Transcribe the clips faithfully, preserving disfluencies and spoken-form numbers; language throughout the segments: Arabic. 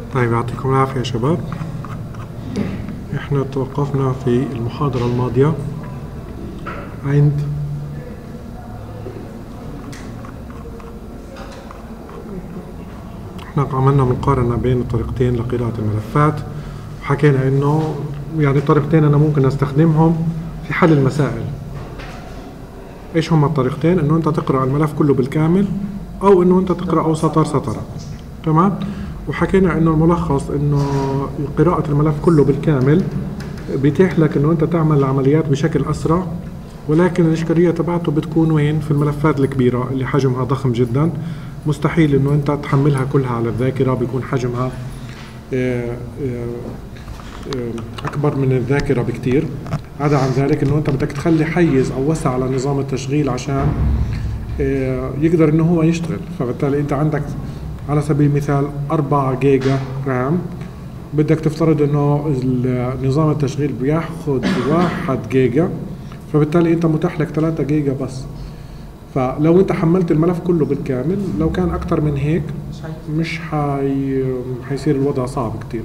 طيب يعطيكم العافية يا شباب. احنا توقفنا في المحاضرة الماضية عند احنا عملنا مقارنة بين الطريقتين لقراءة الملفات، وحكينا انه يعني الطريقتين انا ممكن استخدمهم في حل المسائل. ايش هما الطريقتين؟ انه انت تقرأ الملف كله بالكامل او انه انت تقرأه سطر سطر. تمام؟ وحكينا انه الملخص انه قراءة الملف كله بالكامل بيتيح لك انه انت تعمل العمليات بشكل اسرع، ولكن الاشكالية تبعته بتكون وين؟ في الملفات الكبيرة اللي حجمها ضخم جدا، مستحيل انه انت تحملها كلها على الذاكرة، بيكون حجمها اكبر من الذاكرة بكتير. عدا عن ذلك انه انت بدك تخلي حيز او وسع على نظام التشغيل عشان يقدر انه هو يشتغل. فبالتالي انت عندك على سبيل المثال أربعة جيجا رام، بدك تفترض انه نظام التشغيل بياخد واحد جيجا، فبالتالي انت متاح لك ثلاثة جيجا بس. فلو انت حملت الملف كله بالكامل، لو كان اكتر من هيك مش حي... حيصير الوضع صعب كتير،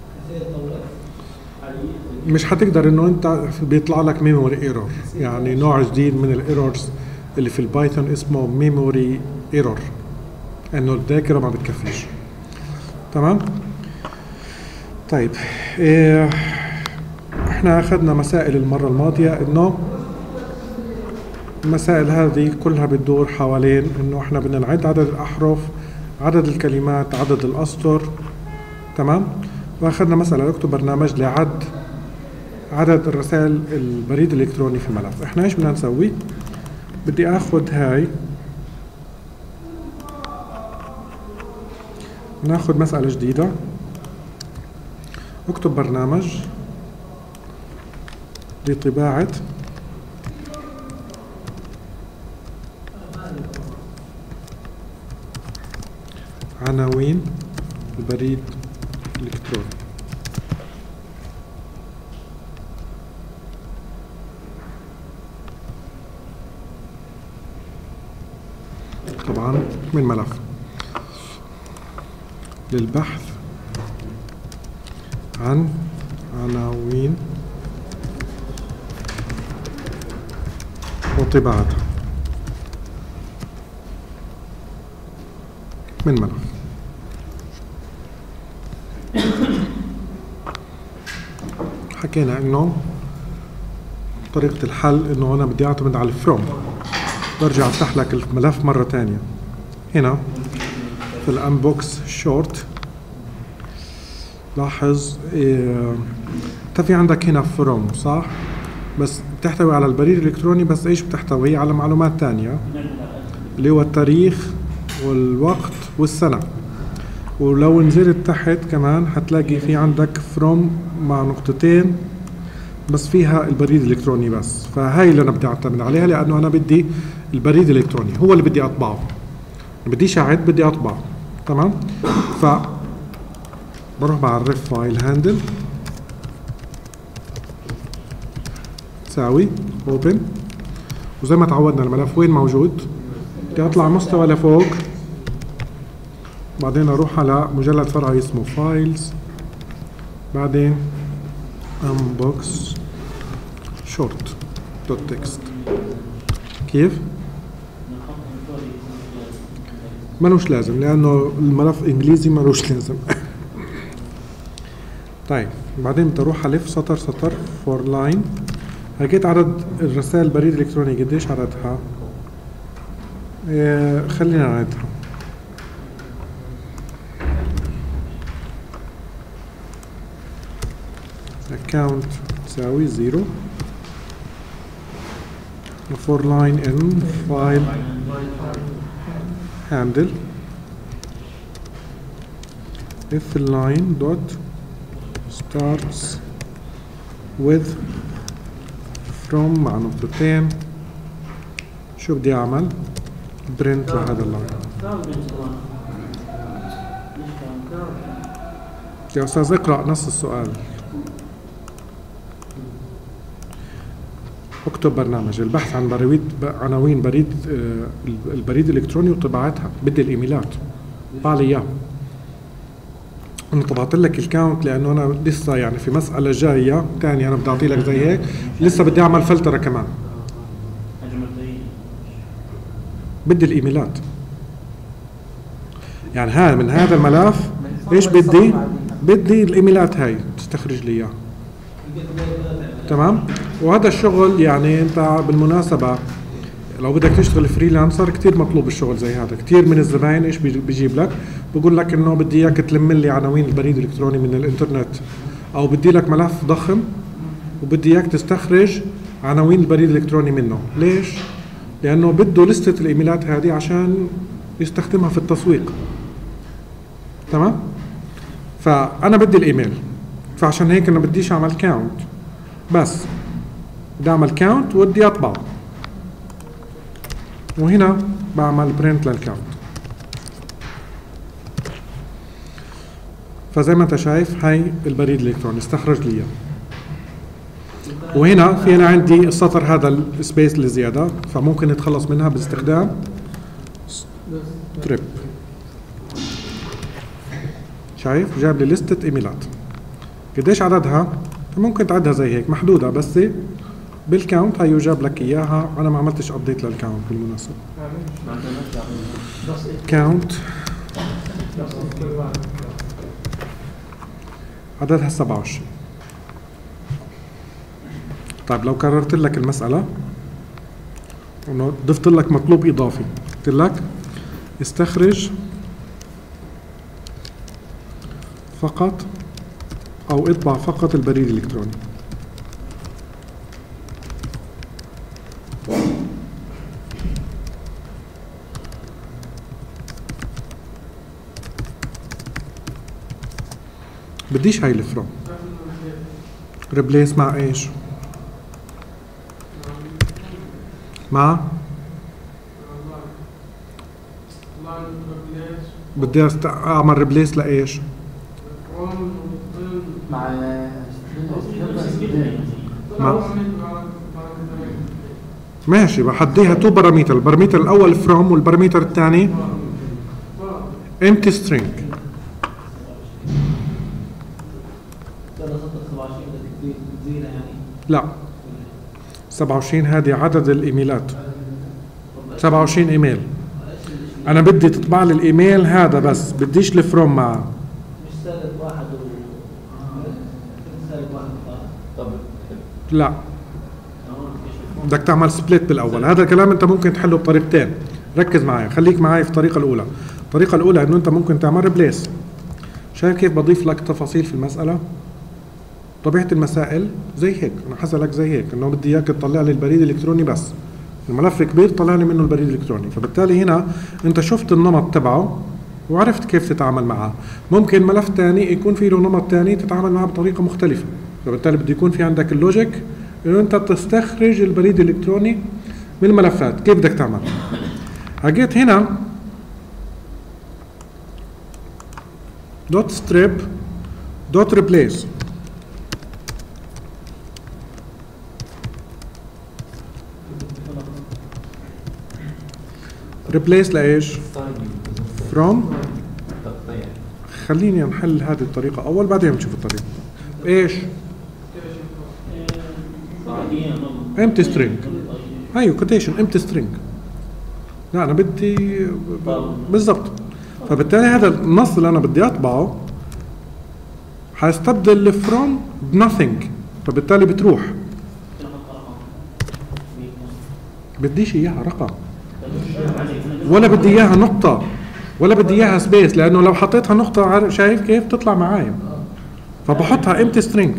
مش حتقدر انه انت بيطلع لك ميموري ايرور، يعني نوع جديد من الايرورز اللي في البايثون اسمه ميموري ايرور، انه الذاكرة ما بتكفيش. تمام؟ طيب إيه احنا اخذنا مسائل المرة الماضية، انه المسائل هذه كلها بتدور حوالين انه احنا بدنا نعد عدد الاحرف، عدد الكلمات، عدد الاسطر. تمام؟ واخذنا مسألة نكتب برنامج لعد عدد الرسائل البريد الالكتروني في الملف. احنا ايش بدنا نسوي؟ بدي اخذ هاي، ناخذ مسألة جديدة، اكتب برنامج لطباعة عناوين البريد الإلكتروني. طبعا من ملف للبحث عن عناوين وطباعتها من ملف. حكينا انه طريقة الحل انه انا بدي اعتمد على الفروم، برجع افتح لك الملف مرة تانية. هنا في الانبوكس شورت لاحظ إيه، انت في عندك هنا فروم صح؟ بس بتحتوي على البريد الالكتروني، بس ايش بتحتوي؟ على معلومات تانية اللي هو التاريخ والوقت والسنة. ولو نزلت تحت كمان هتلاقي في عندك فروم مع نقطتين بس فيها البريد الالكتروني بس. فهاي اللي انا بدي اعتمد عليها، لانه انا بدي البريد الالكتروني هو اللي بدي اطبعه، بديش اعد، بدي اطبعه. تمام؟ ف بروح مع الريف فايل هاندل، تساوي اوبن، وزي ما تعودنا الملف وين موجود؟ بدي اطلع مستوى لفوق، بعدين اروح على مجلد فرعي اسمه فايلز، بعدين انبوكس شورت دوت تكست. كيف؟ ملوش لازم لانه الملف انجليزي، ملوش لازم. طيب بعدين بدي اروح الف سطر سطر فور لاين. لقيت عدد الرسائل البريد الالكتروني قديش عددها؟ إيه خلينا نعدها. account تساوي زيرو، for line in file handle if line dot starts with from مع نقطتين. شو بدي اعمل؟ print لهذا اللاين. يا استاذ اقرأ نص السؤال. اكتب برنامج البحث عن بريد عناوين بريد البريد الالكتروني وطباعتها، بدي الايميلات، طبع لي اياه. انا طبعت لك الكاونت لانه انا لسه يعني في مساله جايه ثانيه انا بدي اعطي لك زي هيك، لسه بدي اعمل فلتره كمان. بدي الايميلات، يعني ها من هذا الملف ايش بدي؟ بدي الايميلات هاي تستخرج لي اياها. تمام؟ وهذا الشغل يعني انت بالمناسبه لو بدك تشتغل فريلانسر كثير مطلوب الشغل زي هذا، كثير من الزباين ايش بيجيب لك؟ بقول لك انه بدي اياك تلم لي عناوين البريد الالكتروني من الانترنت، او بدي لك ملف ضخم وبدي اياك تستخرج عناوين البريد الالكتروني منه. ليش؟ لانه بده لستة الايميلات هذه عشان يستخدمها في التسويق. تمام؟ فانا بدي الايميل، فعشان هيك انا بديش اعمل كاونت، بس بدي اعمل كاونت وبدي اطبعه، وهنا بعمل برنت للكاونت. فزي ما انت شايف هاي البريد الالكتروني استخرج لي اياه. وهنا في انا عندي السطر هذا السبيس اللي زياده، فممكن نتخلص منها باستخدام ستريب. شايف جاب لي لستة ايميلات. قديش عددها؟ ممكن تعدها زي هيك محدوده، بس بالكاونت هي جاب لك اياها. انا ما عملتش ابديت للكاونت بالمناسبه. كاونت عددها سبعة وعشرين. طيب لو كررت لك المساله انه ضفت لك مطلوب اضافي، قلت لك استخرج فقط او اطبع فقط البريد الالكتروني، بديش هاي الفروم. ريبليس مع ايش؟ مع بدي أست... اعمل ريبليس لايش؟ مع مع ماشي بحديها تو باراميتر، الباراميتر الاول فروم والباراميتر الثاني empty string. لا سبعة وعشرين هذه عدد الايميلات، سبعة وعشرين ايميل. انا بدي تطبع لي الايميل هذا بس، بديش الفروم معه. مش سالب واحد سالب واحد. لا بدك تعمل سبليت بالاول. هذا الكلام انت ممكن تحله بطريقتين، ركز معي، خليك معي في الطريقه الاولى. الطريقه الاولى انه انت ممكن تعمل ريبليس. شايف كيف بضيف لك تفاصيل في المساله؟ طبيعه المسائل زي هيك، انا حسألك زي هيك انه بدي اياك تطلع لي البريد الالكتروني بس، الملف كبير طلع لي منه البريد الالكتروني، فبالتالي هنا انت شفت النمط تبعه وعرفت كيف تتعامل معه. ممكن ملف ثاني يكون فيه له نمط ثاني تتعامل معه بطريقه مختلفه، فبالتالي بده يكون في عندك اللوجيك انه انت تستخرج البريد الالكتروني من الملفات. كيف بدك تعمل؟ اجيت هنا دوت ستريب دوت ريبليس، ريبليس لايش؟ فروم. خليني نحل هذه الطريقه اول بعدين نشوف الطريقه. ايش؟ empty string. ايوه كوتيشن empty string. لا انا بدي بالضبط. فبالتالي هذا النص اللي انا بدي اطبعه حيستبدل الفروم بnothing، فبالتالي بتروح. بديش اياها رقم ولا بدي اياها نقطة ولا بدي اياها سبيس، لانه لو حطيتها نقطة شايف كيف تطلع معايا، فبحطها empty string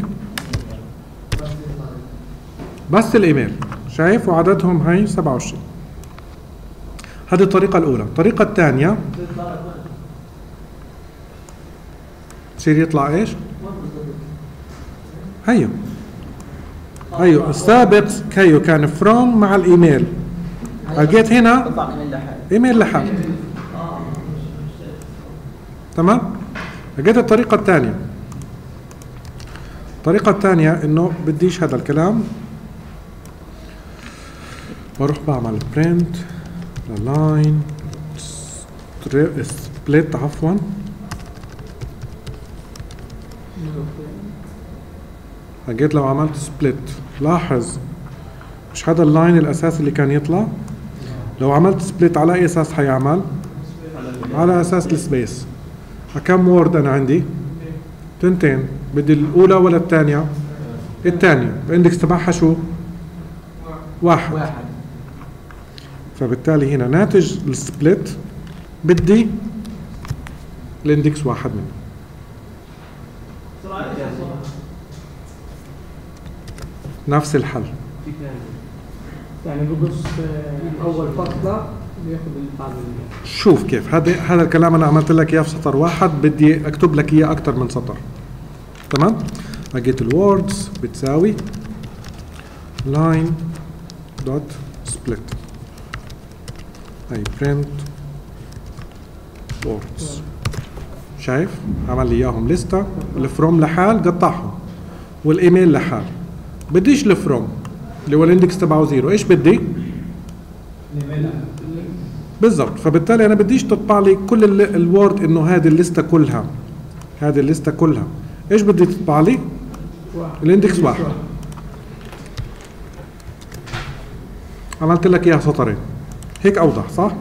بس الايميل. شايف؟ وعددهم هاي سبعة وعشرين. هذه الطريقة الأولى. الطريقة الثانية بصير يطلع ايش؟ هيو هيو السابق هيو كان فروم مع الايميل، لقيت هنا ايميل لحال. تمام؟ لقيت الطريقة الثانية. الطريقة الثانية انه بديش هذا الكلام، بروح بعمل print line split عفوا حكيت لو عملت سبليت لاحظ مش هذا اللاين الاساسي اللي كان يطلع. لو عملت سبليت على اي اساس حيعمل؟ على اساس السبيس. كم وورد انا عندي؟ تنتين. بدي الاولى ولا الثانيه؟ الثانيه. الاندكس تبعها شو؟ واحد. واحد. فبالتالي هنا ناتج السبليت بدي الاندكس واحد منه. نفس الحل. يعني بقص اول فصله بياخذ البعض. شوف كيف هذا هذا الكلام انا عملت لك اياه في سطر واحد، بدي اكتب لك اياه اكثر من سطر. تمام؟ لقيت الوردز بتساوي line dot split اي print words. شايف؟ عمل لي اياهم لسته، الفروم لحال قطعهم والايميل لحال. بديش الفروم اللي هو الاندكس تبعه زيرو، ايش بدي؟ بالضبط. فبالتالي انا بديش تطبع لي كل الوورد انه هذه الليسته كلها، هذه الليسته كلها، ايش بدي تطبع لي؟ الاندكس واحد. عملت لك اياها سطرين، هيك اوضح صح؟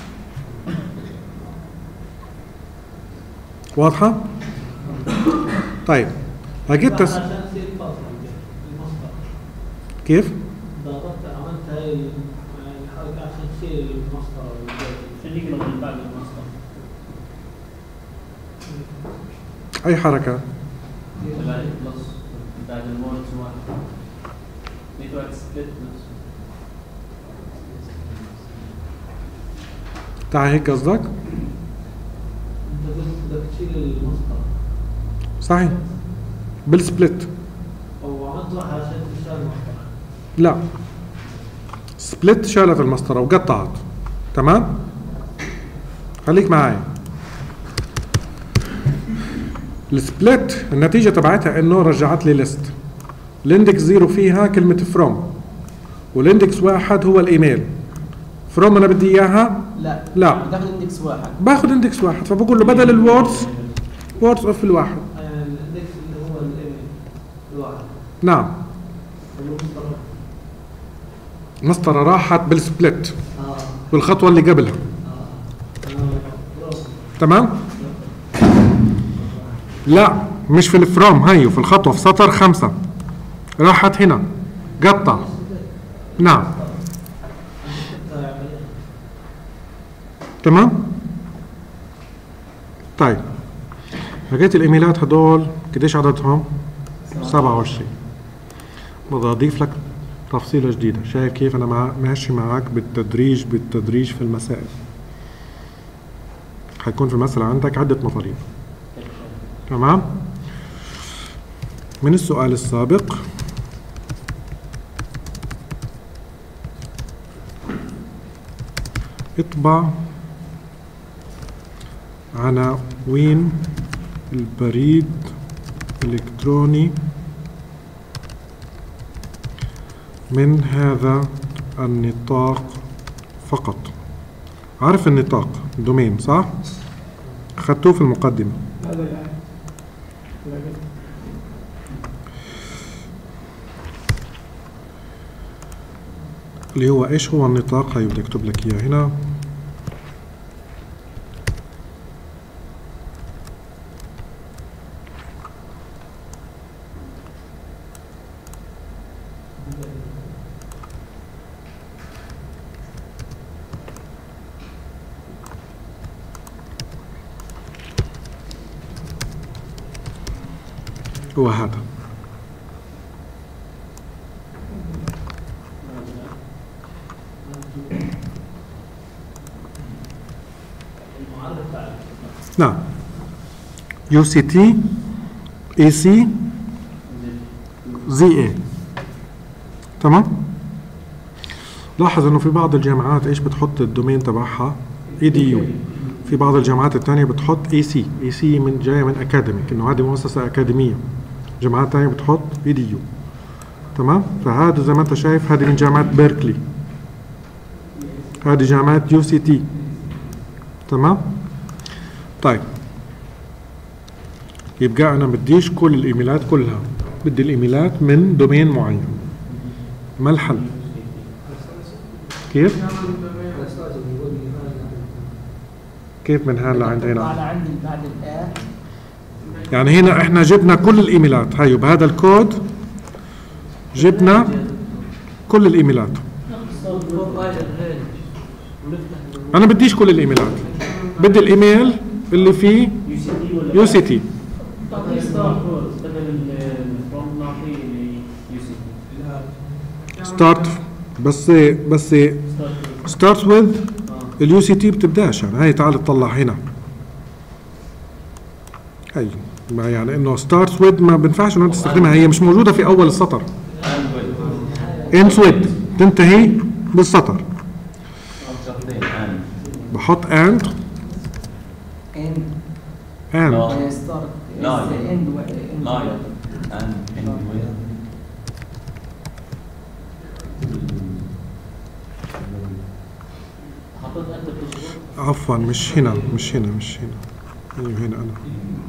واضحه؟ طيب لقيت تس... كيف؟ ضغطت عملت هاي الحركه عشان تشيل المسطره خليك من بعد المسطره. اي حركه؟ بلس بعد المورس واحد نيتورك سبليت نفسه. تعال هيك قصدك؟ انت بدك تشيل المسطره صحيح بالسبليت. او عملت واحد عشان تشيل المسطره. لا سبليت شالت المسطره وقطعت. تمام؟ خليك معي. السبليت النتيجه تبعتها انه رجعت لي ليست الاندكس زيرو فيها كلمه فروم والاندكس واحد هو الايميل. فروم انا بدي اياها؟ لا لا باخذ اندكس واحد. باخذ اندكس واحد، فبقول له بدل الوردز ووردز اوف الواحد. الاندكس اللي هو الايميل الواحد. نعم. المسطره راحت بالسبليت اه بالخطوه اللي قبلها. اه تمام؟ لا مش في الفروم، هيو في الخطوه في سطر خمسه راحت هنا قطع. نعم تمام؟ طيب لقيت الايميلات هدول قديش عددهم؟ سبعة وعشرين. بدي اضيف لك تفصيله جديده. شايف كيف انا مع ماشي معك بالتدريج بالتدريج في المسائل. حيكون في المسألة عندك عدة مطالب. تمام؟ من السؤال السابق اطبع عناوين البريد الإلكتروني من هذا النطاق فقط. عارف النطاق دومين صح؟ أخذتوه في المقدمة. هذا الآن اللي هو ايش هو النطاق؟ هاي بدي اكتب لك اياه هنا. هو هذا. نعم يو سي تي اي سي زي اي. تمام؟ لاحظ انه في بعض الجامعات ايش بتحط الدومين تبعها؟ اي دي يو. في بعض الجامعات الثانيه بتحط اي سي. اي سي من جايه من اكاديميك، انه هذه مؤسسه اكاديميه. جامعات ثانيه بتحط اي دي يو. تمام؟ فهذا زي ما انت شايف هذه من جامعه بيركلي، هذه جامعه يو سي تي. تمام؟ طيب يبقى انا بديش كل الايميلات كلها، بدي الايميلات من دومين معين. ما الحل؟ كيف؟ كيف من هان لعند هنا؟ على عندي بعد الآن يعني هنا احنا جبنا كل الايميلات، هاي بهذا الكود جبنا كل الايميلات. انا بديش كل الايميلات، بدي الايميل اللي فيه يو سي تي. ستارت بس بس ستارت وذ اليو سي تي بتبداش. يعني هاي تعال تطلع هنا، هاي ما يعني انه ستارت وذ ما بنفعش انه تستخدمها، هي مش موجوده في اول السطر. اند وذ تنتهي بالسطر. بحط اند end اند uh, start is No. the end wa- end Line wa- and end with حطيت انت بتشبك عفوا مش هنا مش هنا مش هنا ايوه هنا انا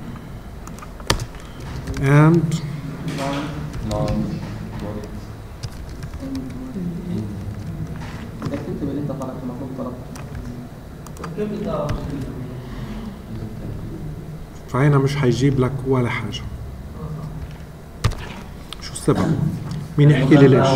and long ده تكتب اللي انت طلبته المفروض طلبته. كيف بتعرف؟ فهنا مش هيجيب لك ولا حاجة. شو السبب؟ مين يحكي لي ليش؟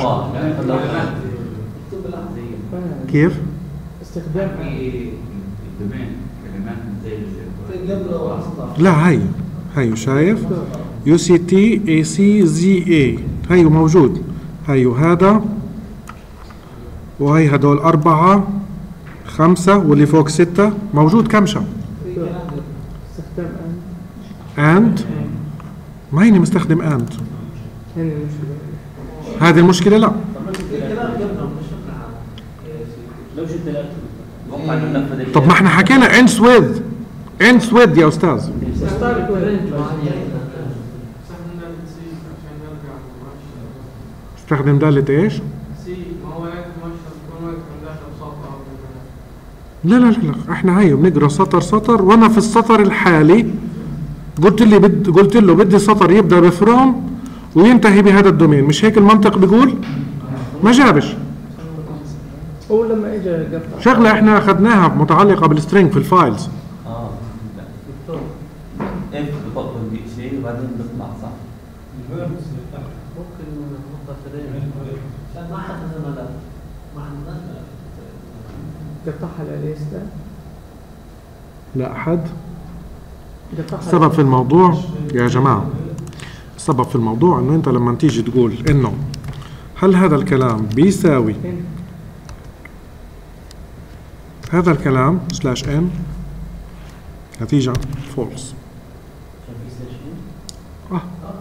كيف؟ استخدام الدومين كلمات زي في قبل واسطة لا هي هي شايف يو سي تي اي سي زي اي هي موجود. هي وهذا وهي هدول أربعة خمسة واللي فوق ستة موجود كمشة. استخدام and اند ما هيني مستخدم اند. هنا المشكلة. هذه المشكلة لا. لو شفت الاكل اتوقع انه نفذ طب ما احنا حكينا انس وذ انس وذ يا استاذ. استخدام وين؟ استخدم دالة ايش؟ سي ما هو يكتب مشهد يكون واقف من داخل سطر. لا لا لا لا احنا هاي بنقرا سطر سطر وانا في السطر الحالي قلت لي بد قلت له بدي سطر يبدا بفروم وينتهي بهذا الدومين. مش هيك المنطق بيقول؟ ما جابش. هو لما اجى قطع شغله احنا اخذناها متعلقه بالسترينج في الفايلز. اه لا اف بطل شيء وبعدين بيطلع صح؟ ممكن نحطها في رين عشان ما حد ملف ما حد ملف قطعها لليستا لا احد. قطعها السبب في الموضوع يا جماعه، السبب في الموضوع انه انت لما تيجي تقول انه هل هذا الكلام بيساوي هنا. هذا الكلام سلاش ان نتيجة فولس. آه.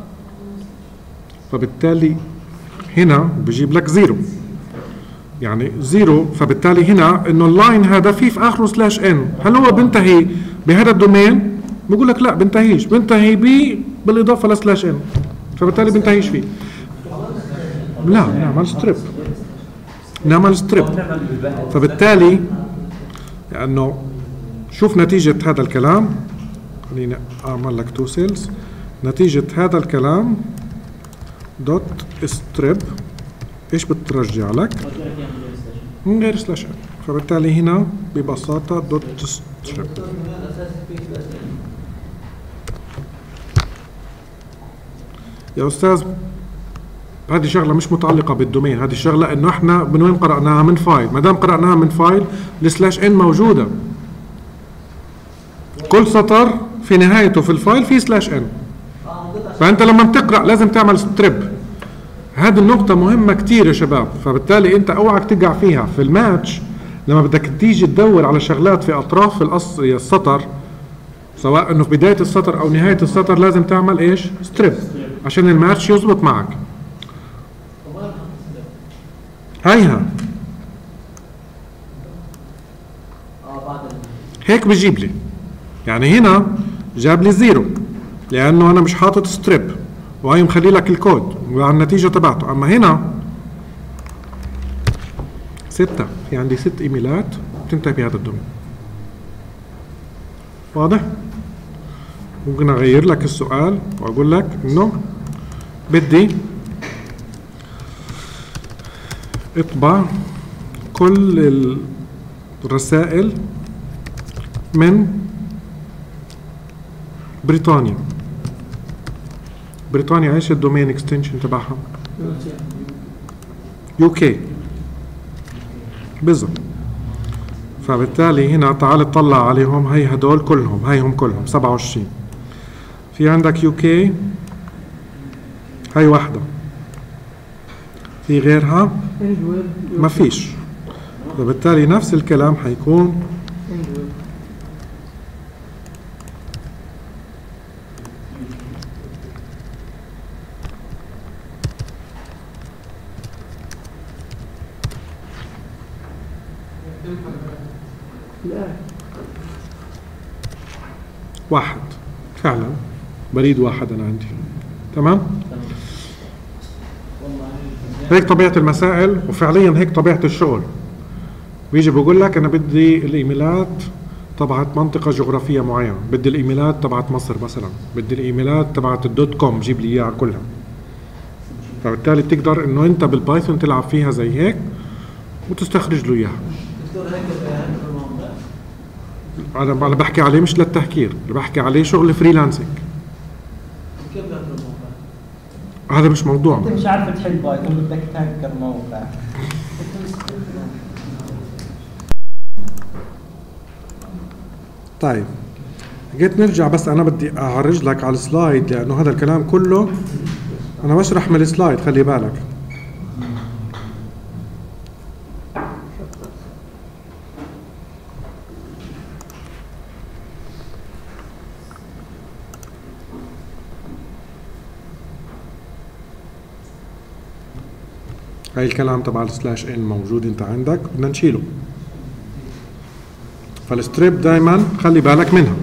فبالتالي هنا بجيب لك زيرو، يعني زيرو. فبالتالي هنا انه اللاين هذا فيه في اخره سلاش ان، هل هو بينتهي بهذا الدومين؟ بقول لك لا بينتهيش، بينتهي ب بالاضافة لسلاش ان، فبالتالي بينتهيش فيه. لا نعمل ستريب، نعمل ستريب. فبالتالي لأنه شوف نتيجة هذا الكلام، خليني أعمل لك تو سيلز. نتيجة هذا الكلام دوت ستريب إيش بترجع لك؟ من غير سلاش. فبالتالي هنا ببساطة دوت ستريب. يا أستاذ هذه شغلة مش متعلقة بالدومين، هذه الشغلة إنه إحنا من وين قرأناها؟ من فايل. ما دام قرأناها من فايل السلاش إن موجودة. كل سطر في نهايته في الفايل في سلاش إن. فأنت لما تقرأ لازم تعمل ستريب. هذه النقطة مهمة كتير يا شباب. فبالتالي أنت أوعك تقع فيها في الماتش لما بدك تيجي تدور على شغلات في أطراف الأص السطر، سواء إنه في بداية السطر أو نهاية السطر، لازم تعمل إيش؟ ستريب عشان الماتش يزبط معك. هيها هيك بجيب لي، يعني هنا جاب لي زيرو لانه انا مش حاطط ستريب وهي مخلي لك الكود وعلى النتيجه تبعته. اما هنا ستة، في عندي ست ايميلات بتنتهي بهذا الدومين. واضح؟ ممكن اغير لك السؤال واقول لك انه بدي اطبع كل الرسائل من بريطانيا. بريطانيا ايش الدومين اكستنشن تبعها؟ يو كي بالضبط. فبالتالي هنا تعال اطلع عليهم، هي هدول كلهم، هيهم كلهم سبعة وعشرين. في عندك يو كي هاي واحدة، في غيرها ما فيش. فبالتالي نفس الكلام حيكون واحد. فعلا بريد واحد أنا عندي. تمام؟ هيك طبيعة المسائل، وفعليا هيك طبيعة الشغل. بيجي بقول لك أنا بدي الإيميلات تبعت منطقة جغرافية معينة، بدي الإيميلات تبعت مصر مثلا، بدي الإيميلات تبعت الدوت كوم جيب لي إياها كلها. فبالتالي تقدر إنه أنت بالبايثون تلعب فيها زي هيك وتستخرج له إياها. أنا أنا بحكي عليه مش للتهكير، اللي بحكي عليه شغل فريلانسنج. كيف داخل الموقع؟ هذا مش موضوع. انت مش عارف تحل بايثون بدك تهكر موقع. طيب جيت نرجع، بس أنا بدي أعرج لك على السلايد لأنه هذا الكلام كله أنا بشرح من السلايد، خلي بالك. هاي الكلام تبع السلاش ان موجود انت عندك، بدنا نشيله. فالستريب دايما خلي بالك منها.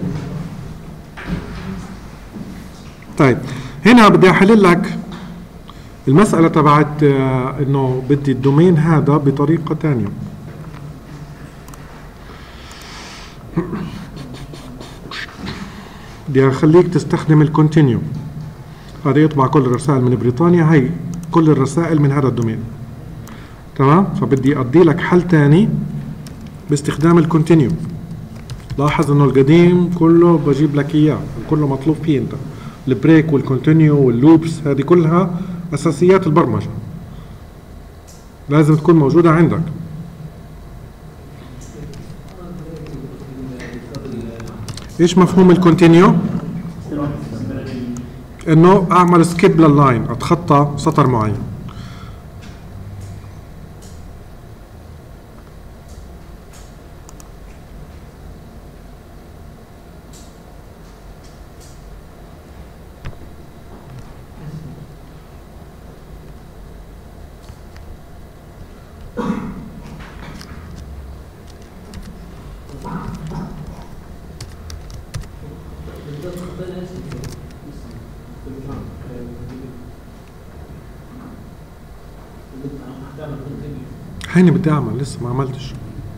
طيب هنا بدي احلل لك المسألة تبعت آه انه بدي الدومين هذا بطريقة تانية. بدي اخليك تستخدم الكونتينيو. هذا يطبع كل الرسائل من بريطانيا، هي كل الرسائل من هذا الدومين. تمام؟ فبدي ادي لك حل تاني باستخدام الكونتينيو. لاحظ انه القديم كله بجيب لك اياه، كله مطلوب فيه انت. البريك والكونتينيو واللوبس هذه كلها اساسيات البرمجه، لازم تكون موجوده عندك. ايش مفهوم الكونتينيو؟ انه اعمل سكيب لللاين، اتخطى سطر معين. هيني بدي اعمل، لسه ما عملتش.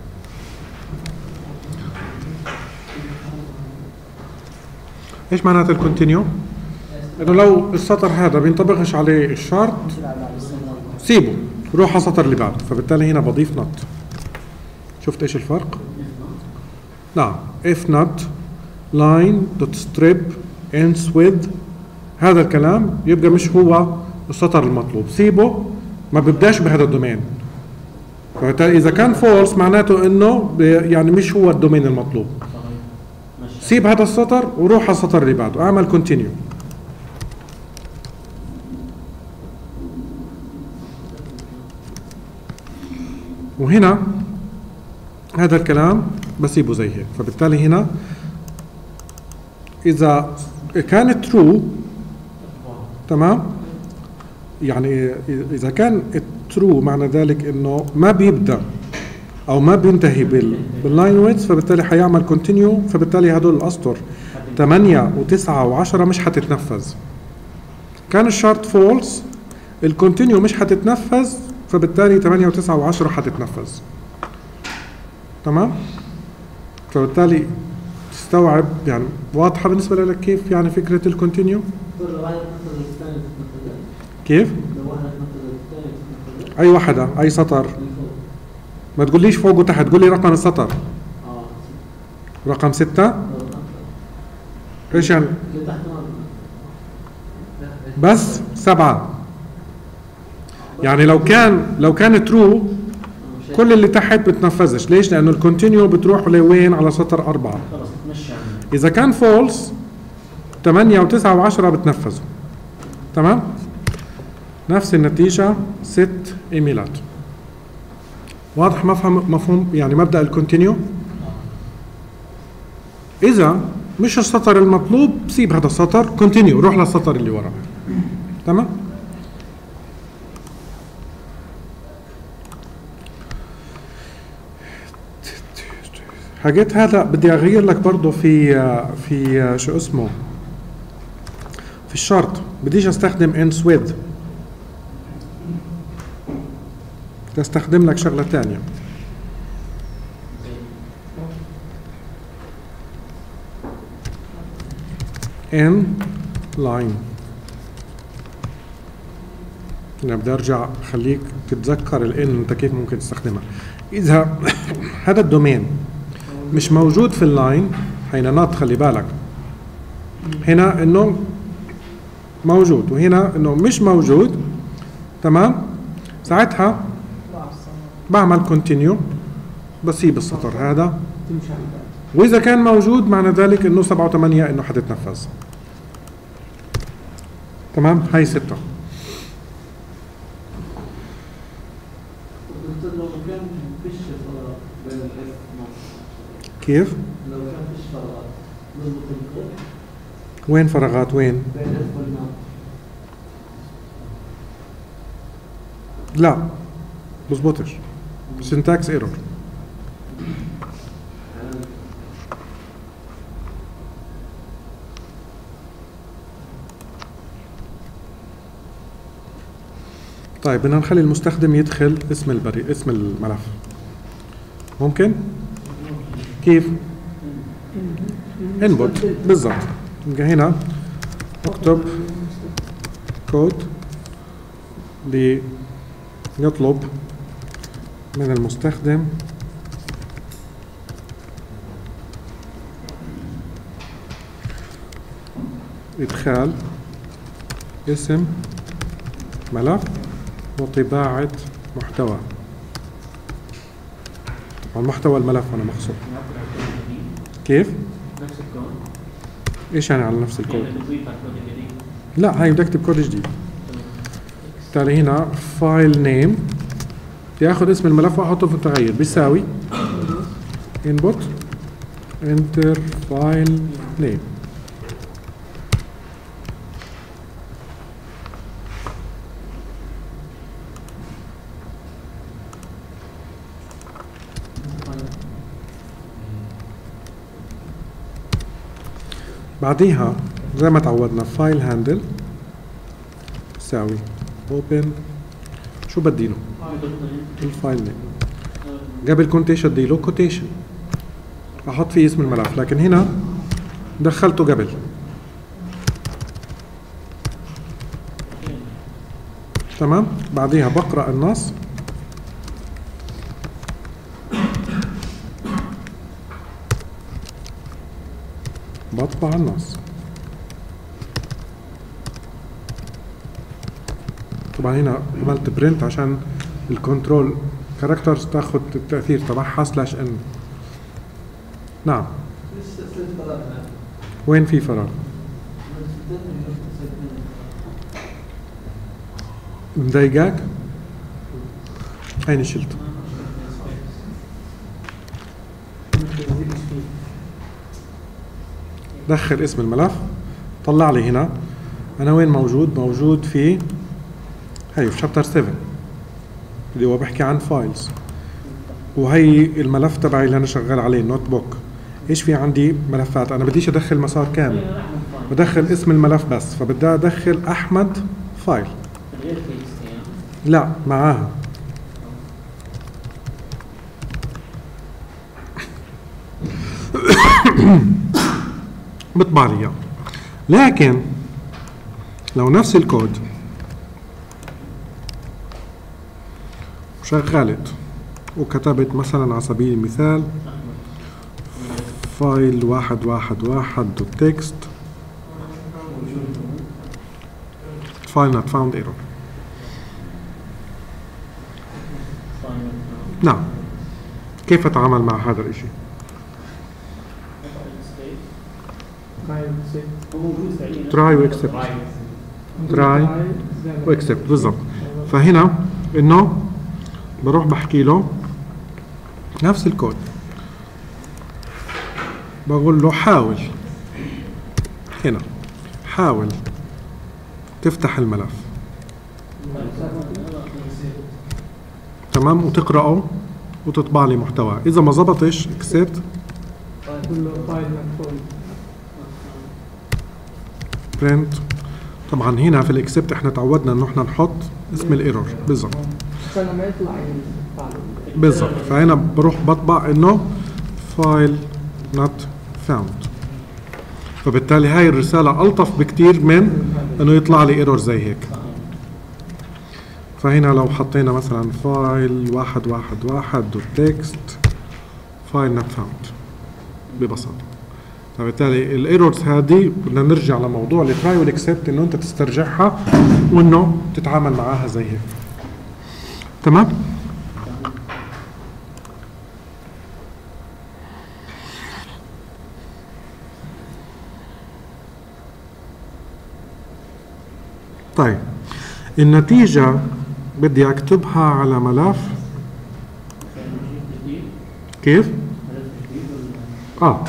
ايش معنات الكونتينيو؟ انه لو السطر هذا بينطبقش عليه الشرط سيبه، روح على السطر اللي بعده. فبالتالي هنا بضيف نوت. شفت ايش الفرق؟ نعم، if not line dot strip ends with هذا الكلام يبقى مش هو السطر المطلوب، سيبه، ما بيبداش بهذا الدومين. فبالتالي اذا كان فولس معناته انه يعني مش هو الدومين المطلوب. سيب هذا السطر وروح على السطر اللي بعده، اعمل كونتينيو. وهنا هذا الكلام بسيبه زي هيك. فبالتالي هنا اذا كان ترو، تمام، يعني اذا كان ترو معنى ذلك انه ما بيبدا او ما بينتهي باللاين ويدث، فبالتالي حيعمل كونتينيو. فبالتالي هدول الاسطر ثمانية وتسعة وعشرة مش حتتنفذ. كان الشرط فولس، الكونتينيو مش حتتنفذ، فبالتالي ثمانية وتسعة وعشرة حتتنفذ. تمام؟ فبالتالي تستوعب يعني واضحة بالنسبة لك كيف يعني فكرة الكونتينيو؟ لو واحد نفذ الثاني تتنفذ. كيف؟ لو واحد نفذ الثاني تتنفذ. أي واحدة أي سطر؟ من فوق. ما تقوليش فوق وتحت، قولي رقم السطر. اه. رقم ستة؟ لو تنفذ. إيش يعني؟ اللي تحت ما بس سبعة. يعني لو كان لو كان ترو كل اللي تحت بتنفذش، ليش؟ لأنه الكونتينيو بتروح لوين؟ على سطر أربعة. خلص تمشي عنه. إذا كان فولس ثمانية وتسعة وعشرة بتنفذوا. تمام؟ نفس النتيجة ست إيميلات. واضح مفهوم مفهوم يعني مبدأ الكونتينيو؟ إذا مش السطر المطلوب سيب هذا السطر، كونتينيو روح للسطر اللي وراه. تمام؟ حاجات هذا بدي اغير لك برضه في في شو اسمه في الشرط، بديش استخدم ends with، بدي استخدم لك شغله ثانيه. in line. انا بدي ارجع خليك تتذكر الان انت كيف ممكن تستخدمها. اذا هذا الدومين مش موجود في اللاين، هنا نوت خلي بالك، هنا انه موجود وهنا انه مش موجود، تمام؟ ساعتها بعمل كونتينيو، بسيب السطر هذا، تمشي على الباب. واذا كان موجود معنى ذلك انه سبعة وثمانية انه حتتنفذ. تمام؟ هاي ستة. لو كان فيش فراغ بين الاف كيف؟ لو كان فيش فراغات نضبط الكود وين فراغات وين؟ بين الاف والنوت. لا بزبطش، syntax error. طيب بدنا نخلي المستخدم يدخل اسم البريد اسم الملف، ممكن؟ كيف؟ input بالضبط. يبقى هنا اكتب كود ليطلب من المستخدم إدخال اسم ملف وطباعة محتوى. محتوى الملف أنا مقصود. كيف؟ نفس الكود. إيش يعني على نفس الكود؟ يعني تضيف على الكود الجديد. لا هاي بدي أكتب كود جديد. بالتالي هنا فايل نيم بدي آخذ اسم الملف وأحطه في التغير بيساوي input enter file name. بعديها زي ما تعودنا فايل هاندل تساوي open شو بديله؟ الفايل نيم. قبل كونتيشن بديله كوتيشن احط فيه اسم الملف، لكن هنا دخلته قبل. تمام؟ بعديها بقرأ النص بطبع النص. طبعا هنا عملت برنت عشان الكنترول كاركترز تاخذ التأثير تبعها سلاش ان. نعم. وين في فراغ؟ مضايقاك؟ هيني شلته. دخل اسم الملف، طلع لي هنا انا وين موجود؟ موجود في هي في شابتر سبعة اللي هو بحكي عن فايلز، وهي الملف تبعي اللي انا شغال عليه نوت بوك. ايش في عندي ملفات؟ انا بديش ادخل مسار كامل، بدخل اسم الملف بس، فبدي ادخل احمد فايل. لا معاها. بطبع لي اياه. لكن لو نفس الكود شغلت وكتبت مثلا على سبيل المثال فايل واحد واحد واحد دوت تكست فايل not found error. نعم، كيف أتعامل مع هذا الإشي؟ try و accept try و accept بالضبط. فهنا إنه بروح بحكي له نفس الكود، بقول له حاول هنا حاول تفتح الملف تمام وتقرأه وتطبع لي محتوى. إذا ما زبطش accept print. طبعا هنا في الاكسبت احنا تعودنا انه احنا نحط اسم الايرور بالضبط عشان لما يطلع يطلع بالضبط. فهنا بروح بطبع انه فايل not found، فبالتالي هاي الرسالة ألطف بكتير من انه يطلع لي ايرور زي هيك. فهنا لو حطينا مثلا فايل واحد واحد واحد دوت تكست فايل not found ببساطة. فبالتالي الايرورز هذه بدنا نرجع لموضوع التراي والاكسبت انه انت تسترجعها وانه تتعامل معاها زي هيك. تمام؟ طيب النتيجة بدي اكتبها على ملف كيف؟ اه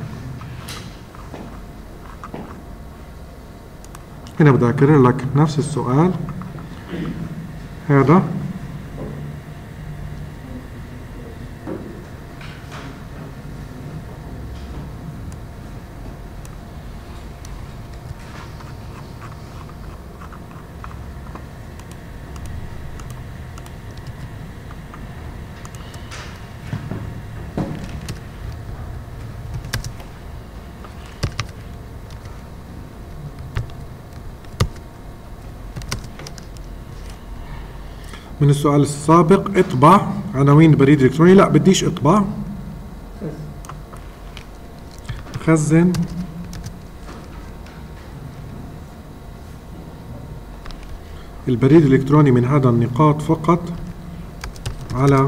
هنا بدي اكرر لك نفس السؤال هذا من السؤال السابق. اطبع عناوين بريد الكتروني. لا بديش اطبع، خزن البريد الالكتروني من هذا النقاط فقط على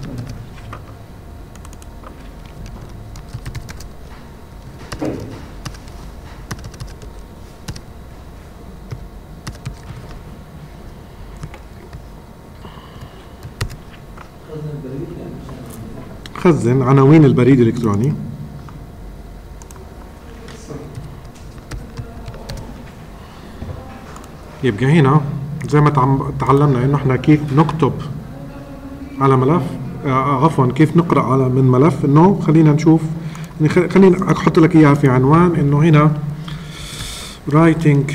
خزن عناوين البريد الإلكتروني. يبقى هنا زي ما تعلمنا انه احنا كيف نكتب على ملف آه عفوا كيف نقرأ على من ملف. انه خلينا نشوف، خلينا احط لك اياها في عنوان انه هنا writing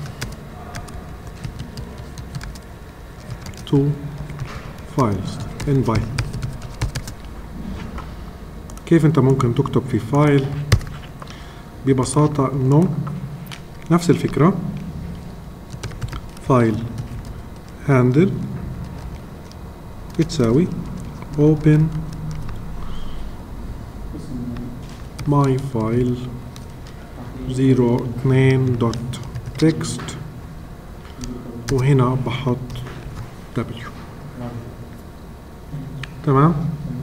to files invite. كيف انت ممكن تكتب في فايل ببساطة انه نفس الفكرة فايل handle بتساوي open my file زيرو اثنين دوت تكست وهنا بحط W. تمام.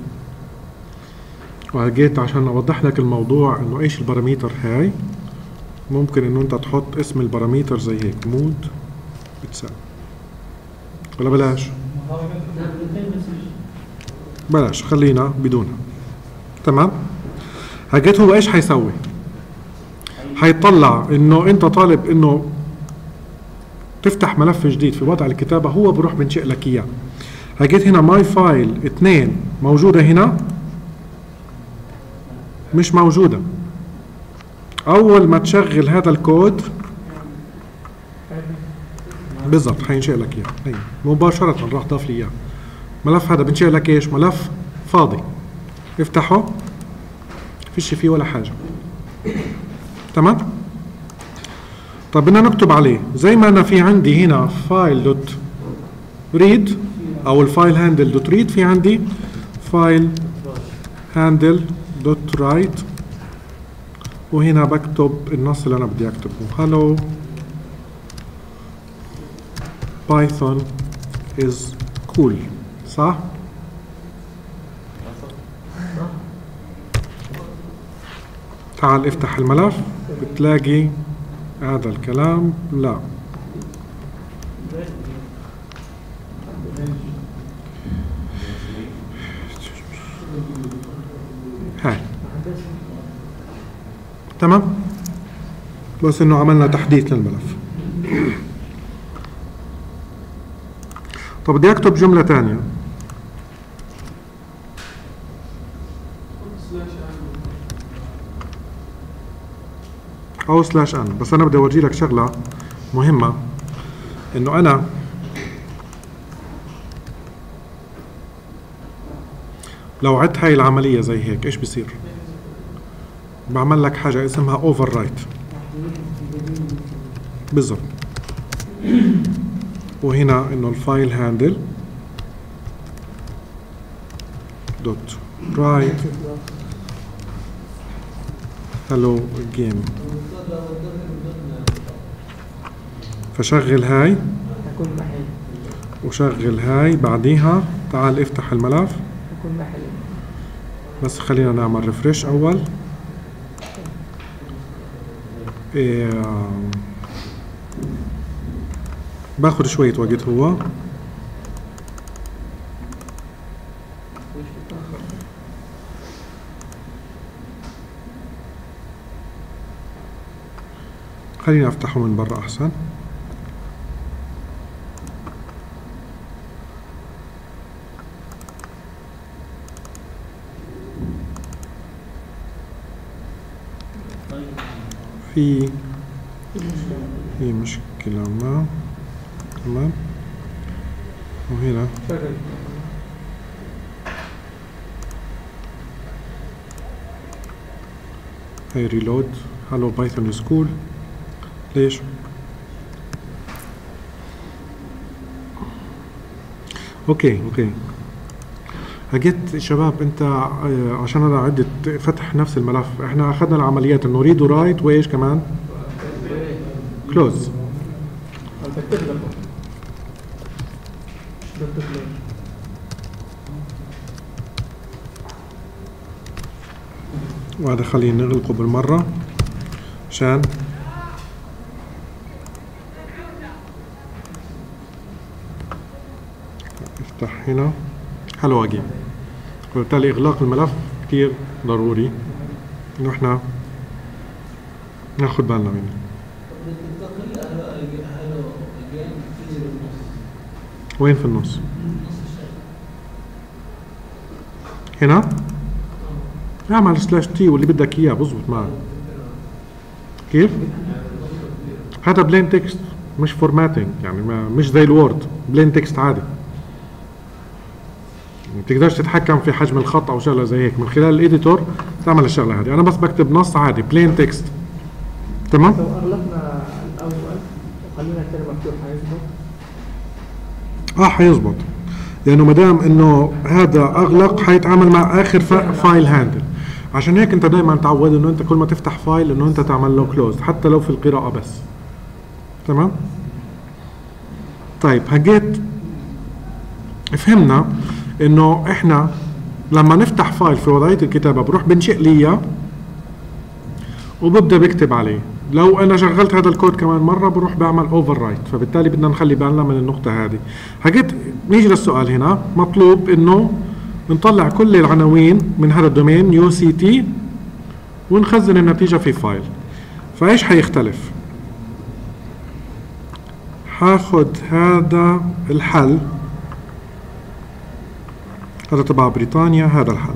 وجيت عشان اوضح لك الموضوع انه ايش الباراميتر هاي، ممكن انه انت تحط اسم الباراميتر زي هيك مود بتساوي، ولا بلاش بلاش خلينا بدونها. تمام. هجيت هو ايش حيسوي؟ حيطلع انه انت طالب انه تفتح ملف جديد في وضع الكتابة، هو بروح بنشئ لك اياه. هجيت هنا ماي فايل اثنين موجودة هنا مش موجودة. أول ما تشغل هذا الكود بالضبط حينشئ لك إياه. هي مباشرة راح ضاف لي إياه. ملف هذا بنشئ لك إيش؟ ملف فاضي. افتحه فيش فيه ولا حاجة. تمام. تمام؟ طب بدنا نكتب عليه زي ما انا في عندي هنا فايل دوت ريد او الفايل هاندل دوت ريد، في عندي فايل هاندل دوت رايت، وهنا بكتب النص اللي انا بدي اكتبه hello Python is cool. صح؟ تعال افتح الملف بتلاقي هذا الكلام. لا هاي تمام، بس انه عملنا تحديث للملف. طب بدي اكتب جملة ثانية. او سلاش ان، بس انا بدي اورجي لك شغلة مهمة، انه انا لو عدت هاي العملية زي هيك ايش بصير؟ بعمل لك حاجة اسمها اوفر رايت بالضبط، وهنا انه الفايل هاندل دوت رايت هلو جيم، فشغل هاي وشغل هاي بعديها. تعال افتح الملف، بس خلينا نعمل ريفرش اول. إيه باخد شوية وقت هو. خليني افتحه من برا احسن. في في مشكلة ما تمام، وهنا هاي ريلود هلو بايثون سكول. ليش؟ اوكي اوكي هجيت شباب انت عشان انا عدت فتح نفس الملف. احنا اخذنا العمليات انه ريد ورايت وايش كمان؟ كلوز. وهذا خلينا نغلقه بالمرة عشان افتح هنا هلو اجين. وبالتالي اغلاق الملف كتير ضروري انه احنا ناخد بالنا منه. وين في النص؟ هنا اعمل سلاش تي واللي بدك اياه بظبط معك. كيف؟ هذا بلين تكست مش فورماتنج، يعني ما مش زي الوورد، بلين تكست عادي. ما تقدرش تتحكم في حجم الخط او شغله زي هيك من خلال الايديتور تعمل الشغله هذه. انا بس بكتب نص عادي بلين تكست. تمام؟ لو اغلقنا الاول وخلينا الكلمه مفتوحه حيظبط؟ اه حيظبط، لانه ما دام انه هذا اغلق حيتعامل مع اخر فايل هاندل. عشان هيك انت دائما تعود انه انت كل ما تفتح فايل انه انت تعمل له كلوز حتى لو في القراءه بس. تمام؟ طيب هجيت فهمنا انه احنا لما نفتح فايل في وضعيه الكتابه بروح بنشئ لي اياه وببدا بكتب عليه. لو انا شغلت هذا الكود كمان مره بروح بعمل اوفر رايت، فبالتالي بدنا نخلي بالنا من النقطه هذه. هجيت نيجي للسؤال هنا، مطلوب انه نطلع كل العناوين من هذا الدومين يو سي تي ونخزن النتيجه في فايل. فايش حيختلف؟ هاخد هذا الحل، هذا تبع بريطانيا، هذا الحل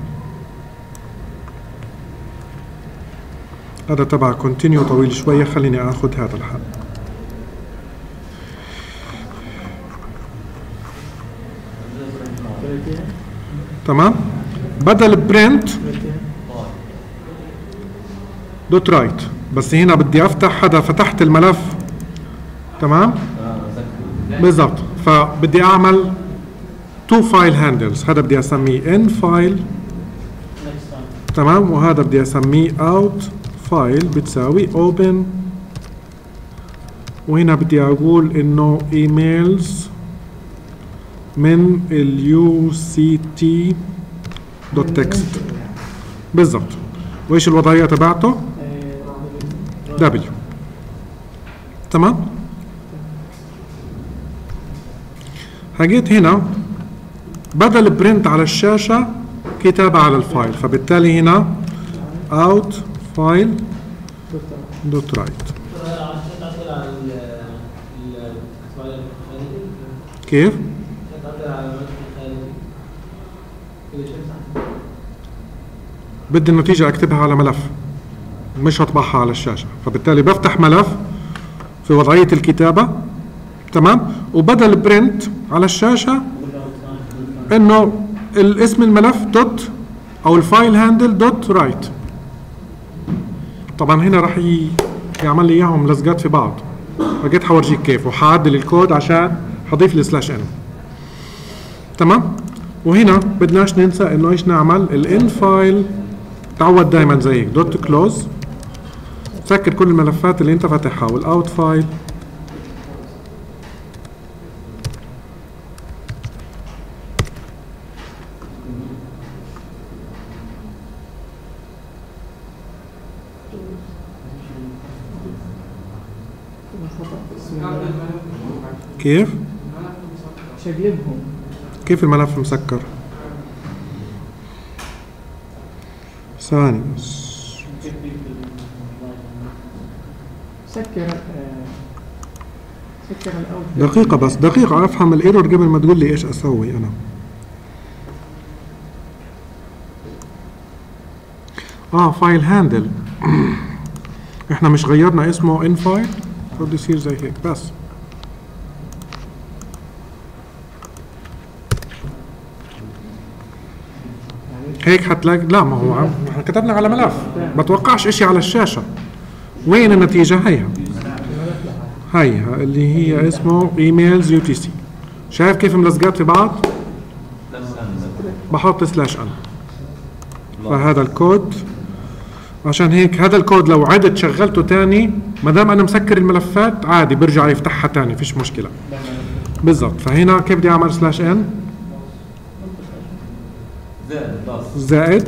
هذا تبع كونتينيو طويل شوية، خليني اخذ هذا الحل. تمام؟ بدل برنت دوت رايت بس هنا بدي افتح هذا، فتحت الملف تمام اه ذكر. بالضبط. فبدي اعمل تو فايل هاندلز، هذا بدي اسميه ان فايل تمام، وهذا بدي اسميه اوت فايل بتساوي اوبن، وهنا بدي اقول انه ايميلز من اليو سي تي دوت تكست بالضبط. وايش الوضعيه تبعته؟ دبليو تمام. هجيت هنا بدل برنت على الشاشه كتابه على الفايل، فبالتالي هنا اوت فايل دوت رايت. كيف؟ بدي النتيجة اكتبها على ملف مش هطبعها على الشاشة، فبالتالي بفتح ملف في وضعية الكتابة تمام، وبدل برنت على الشاشة انه الاسم الملف دوت او الفايل هاندل دوت رايت. طبعا هنا راح يعمل لي اياهم لزقات في بعض، فجيت حورجيك كيف، وحعدل الكود عشان حضيف لي سلاش ان تمام. وهنا بدناش ننسى انه ايش نعمل، الان فايل تعود دائما زي هيك دوت كلوز، سكر كل الملفات اللي انت فاتحها، والاوت فايل كيف؟ شقلبهم. كيف الملف مسكر؟ ثواني بس. سكر آه، سكر الاول. دقيقة بس، دقيقة افهم الايرور قبل ما تقول لي ايش اسوي انا. اه فايل هاندل احنا مش غيرنا اسمه ان فايل، بده يصير زي هيك بس. هيك حتلاقي، لا ما هو احنا كتبنا على ملف، بتوقعش اشي على الشاشة. وين النتيجة؟ هيها هيها اللي هي اسمه ايميلز يو تي سي. شايف كيف ملزقات في بعض؟ بحط سلاش ان. فهذا الكود، عشان هيك هذا الكود لو عدت شغلته تاني ما دام انا مسكر الملفات عادي برجع يفتحها تاني، فيش مشكلة بالضبط. فهنا كيف بدي اعمل سلاش ان؟ زائد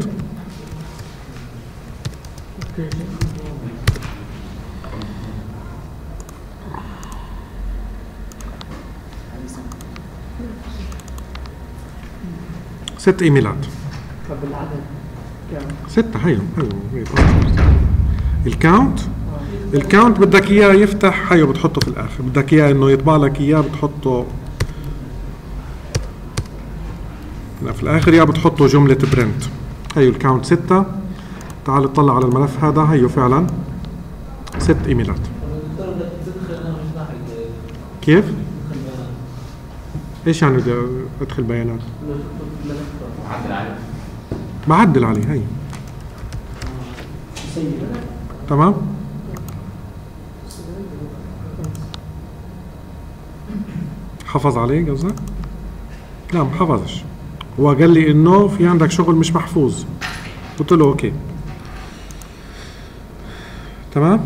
ست ايميلات. طب العدد كم؟ ستة. هيو هيو الكاونت، الكاونت بدك اياه يفتح، هيو بتحطه في الاخر، بدك اياه انه يطبع لك اياه بتحطه لا في الاخر، يا بتحطوا جملة برنت. هيو الكاونت ستة. تعال اطلع على الملف هذا، هيو فعلا ست ايميلات. كيف؟ ايش يعني بدي ادخل بيانات؟ عدل عليه. بعدل عليه. هي تمام. حفظ عليه قصدك؟ لا ما حفظش، هو قال لي انه في عندك شغل مش محفوظ، قلت له اوكي تمام.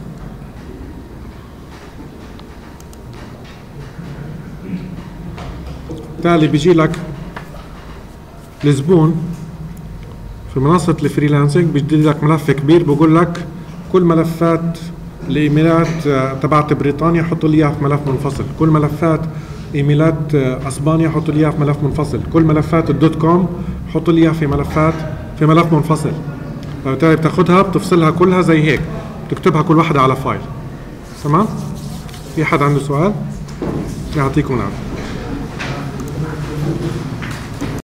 بالتالي بيجي لك الزبون في منصة الفريلانسنج، بيجي لك ملف كبير بقول لك كل ملفات الايميلات تبعت بريطانيا حطوا لي اياها في ملف منفصل، كل ملفات ايميلات اسبانيا حطوا لي اياها في ملف منفصل، كل ملفات الدوت كوم حطوا لي اياها في ملفات في ملف منفصل. فبالتالي بتاخذها بتفصلها كلها زي هيك، بتكتبها كل واحدة على فايل. تمام؟ في حد عنده سؤال؟ يعطيكم العافية.